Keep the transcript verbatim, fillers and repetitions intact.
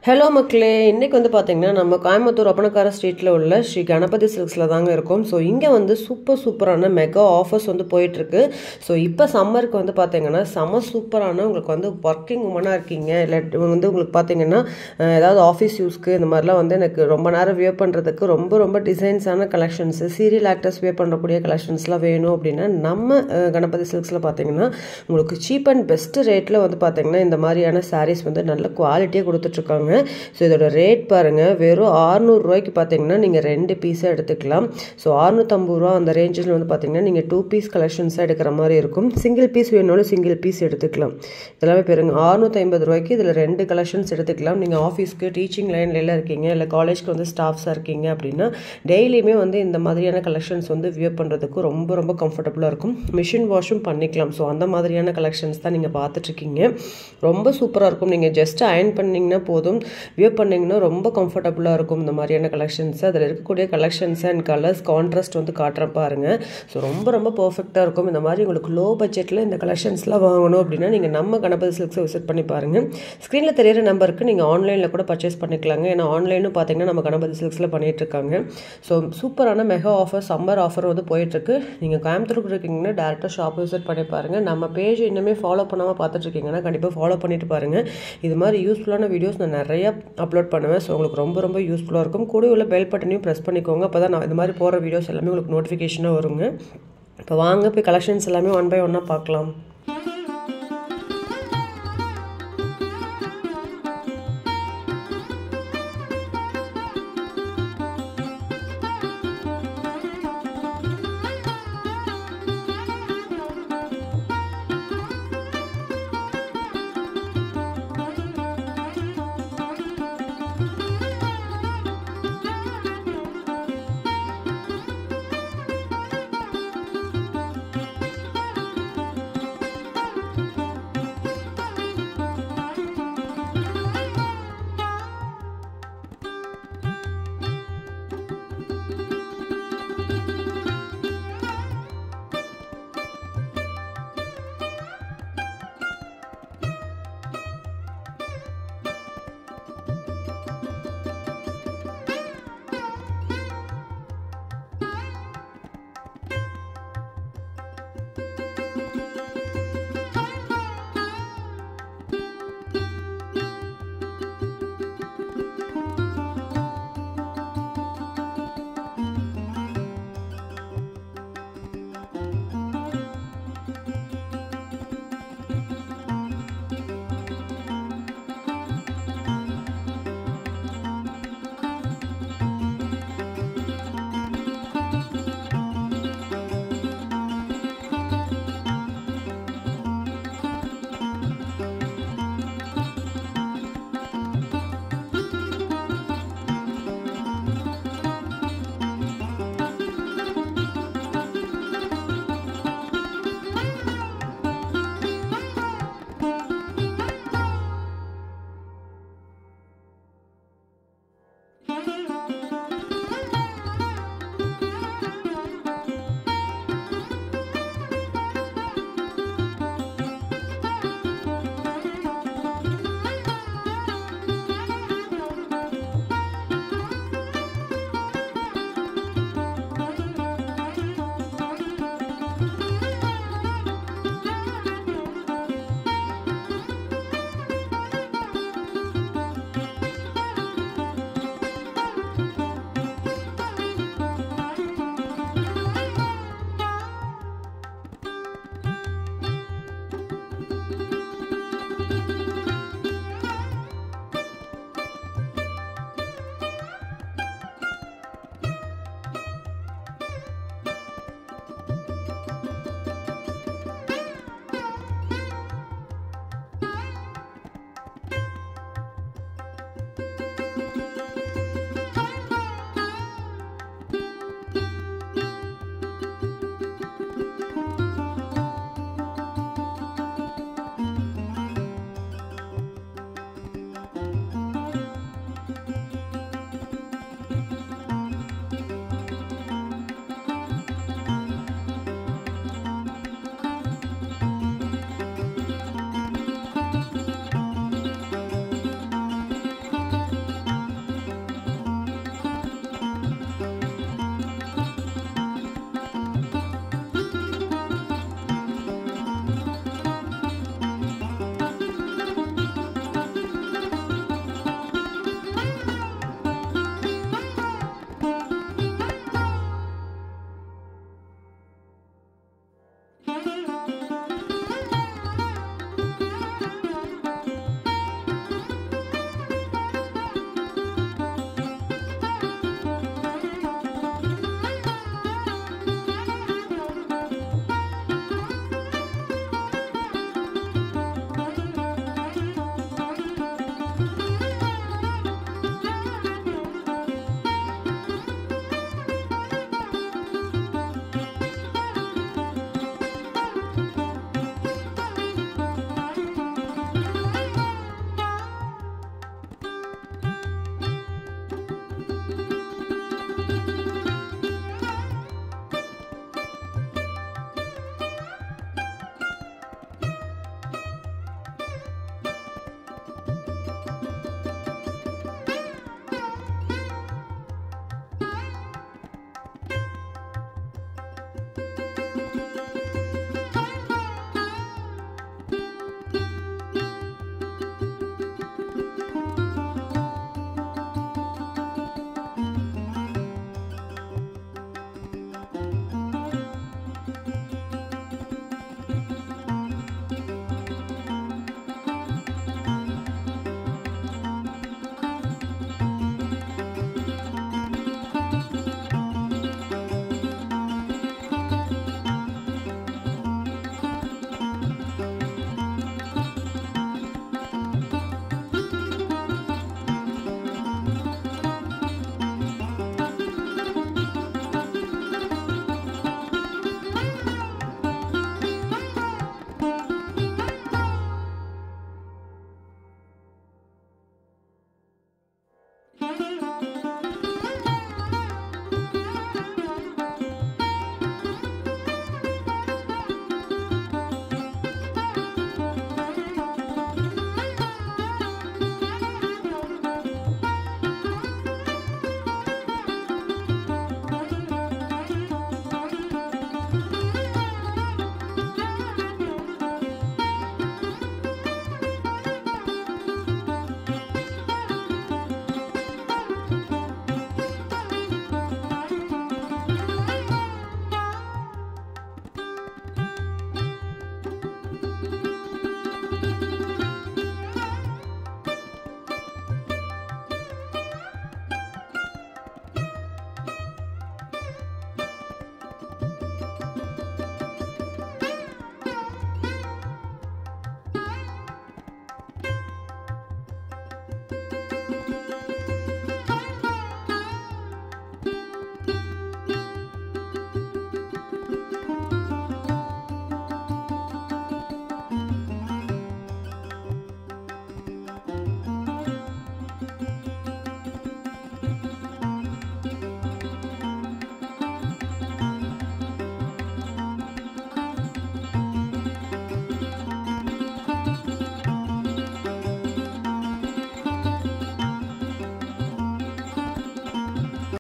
Hello மக்களே, இன்றைக்கி வந்து பார்த்திங்கன்னா நம்ம கோயம்புத்தூர் ஒப்பனக்கார ஸ்ட்ரீட்டில் உள்ள ஸ்ரீ கணபதி சில்க்ஸில் தாங்க இருக்கோம். ஸோ இங்கே வந்து சூப்பர் சூப்பரான மெகா ஆஃபர்ஸ் வந்து போயிட்டுருக்கு. ஸோ இப்போ சம்மருக்கு வந்து பார்த்திங்கன்னா செம சூப்பரான உங்களுக்கு வந்து ஒர்க்கிங் உமனாக இருக்கீங்க, இல்லை வந்து உங்களுக்கு பார்த்திங்கன்னா ஏதாவது ஆஃபீஸ் யூஸ்க்கு இந்த மாதிரிலாம் வந்து எனக்கு ரொம்ப நேரம் வியர் பண்ணுறதுக்கு ரொம்ப ரொம்ப டிசைன்ஸான கலெக்ஷன்ஸு, சீரியல் ஆக்டர்ஸ் வியர் பண்ணக்கூடிய கலெக்ஷன்ஸ்லாம் வேணும் அப்படின்னா நம்ம கணபதி சில்க்ஸில் பார்த்திங்கன்னா உங்களுக்கு சீப் அண்ட் பெஸ்ட்டு ரேட்டில் வந்து பார்த்திங்கன்னா இந்த மாதிரியான சாரீஸ் வந்து நல்ல குவாலிட்டியாக கொடுத்துட்ருக்காங்க. ஸோ இதோட ரேட் பாருங்கள், வெறும் ஆறுநூறுரூவாய்க்கு பார்த்தீங்கன்னா நீங்கள் ரெண்டு பீஸாக எடுத்துக்கலாம். ஸோ அறுநூற்றம்பது ரூபா அந்த ரேஞ்சில் வந்து பார்த்தீங்கன்னா நீங்கள் டூ பீஸ் கலெக்ஷன்ஸாக எடுக்கிற மாதிரி இருக்கும். சிங்கிள் பீஸ் வேணுனாலும் சிங்கிள் பீஸ் எடுத்துக்கலாம். இதெல்லாமே பாருங்க, அறுநூற்றி ஐம்பது ரூபாய்க்கு இதில் ரெண்டு கலெக்ஷன்ஸ் எடுத்துக்கலாம். நீங்கள் ஆஃபீஸ்க்கு டீச்சிங் லைன்ல இருக்கீங்க, இல்லை காலேஜ்க்கு வந்து ஸ்டாஃப்ஸாக இருக்கீங்க அப்படின்னா டெய்லியுமே வந்து இந்த மாதிரியான கலெக்ஷன்ஸ் வந்து வியர் பண்ணுறதுக்கு ரொம்ப ரொம்ப கம்ஃபர்டபுளாக இருக்கும். மிஷின் வாஷும் பண்ணிக்கலாம். ஸோ அந்த மாதிரியான கலெக்ஷன்ஸ் தான் நீங்கள் பார்த்துட்ருக்கீங்க. ரொம்ப சூப்பராக இருக்கும். நீங்கள் ஜஸ்ட் அயர்ன் பண்ணிங்கன்னா போதும், வியர் பண்ணிங்கன்னா ரொம்ப கம்ஃபர்டபுளாக இருக்கும். இந்த மாதிரியான கலெக்ஷன்ஸ், அதில் இருக்கக்கூடிய கலெக்ஷன்ஸ் அண்ட் கலர்ஸ் கான்ட்ராஸ்ட் வந்து காட்டுறேன் பாருங்கள். ஸோ ரொம்ப ரொம்ப பர்ஃபெக்டாக இருக்கும். இந்த மாதிரி உங்களுக்கு லோ பட்ஜெட்டில் இந்த கலெக்ஷன்ஸ்லாம் வாங்கணும் அப்படின்னா நீங்கள் நம்ம கணபதி சில்க்ஸை விசிட் பண்ணி பாருங்கள். ஸ்க்ரீனில் தெரியிற நம்பருக்கு நீங்கள் ஆன்லைனில் கூட பர்ச்சேஸ் பண்ணிக்கலாங்க. ஏன்னா ஆன்லைனும் பார்த்தீங்கன்னா நம்ம கணபதி சில்க்ஸில் பண்ணிகிட்ருக்காங்க. ஸோ சூப்பரான மெகா ஆஃபர், சம்மர் ஆஃபர் வந்து போயிட்டுருக்கு. நீங்கள் கோயம்புத்தூருக்கு இருக்கீங்கன்னா டேரெக்டாக ஷாப் விசிட் பண்ணி பாருங்கள். நம்ம பேஜ் இன்னுமே ஃபாலோ பண்ணாமல் பார்த்துட்ருக்கீங்கன்னா கண்டிப்பாக ஃபாலோ பண்ணிட்டு பாருங்கள். இது மாதிரி யூஸ்ஃபுல்லான வீடியோஸ் நான் நிறையா அப்லோட் பண்ணுவேன். ஸோ உங்களுக்கு ரொம்ப ரொம்ப யூஸ்ஃபுல்லாக இருக்கும். கூட உள்ள பெல் பட்டனையும் ப்ரெஸ் பண்ணிக்கோங்க. அப்போ தான் நான் இந்த மாதிரி போகிற வீடியோஸ் எல்லாமே உங்களுக்கு நோட்டிஃபிகேஷனாக வருங்க. இப்போ வாங்க போய் கலெக்ஷன்ஸ் எல்லாமே ஒன் பை ஒன்னாக பார்க்கலாம்.